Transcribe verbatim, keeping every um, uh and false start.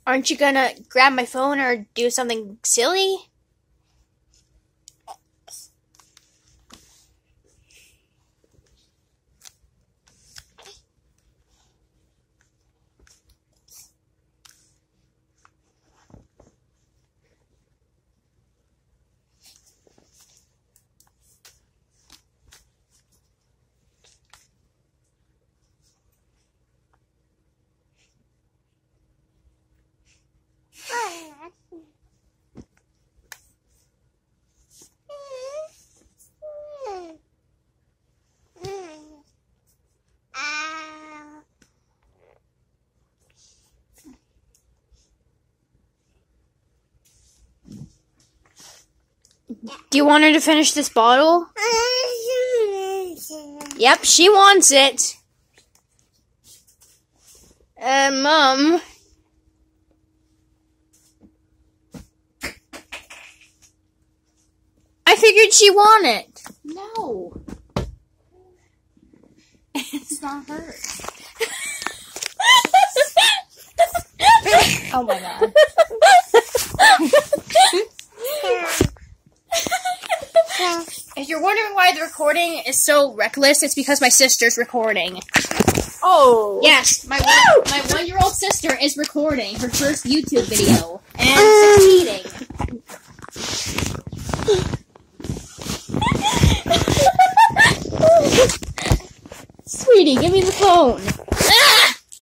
Aren't you gonna grab my phone or do something silly? Do you want her to finish this bottle? Yep, she wants it. Uh, Mom. I figured she wanted it. No. It's not her. Oh my god. If you're wondering why the recording is so reckless, it's because my sister's recording. Oh. Yes, my one, my one-year-old sister is recording her first YouTube video and succeeding. Sweetie, give me the phone.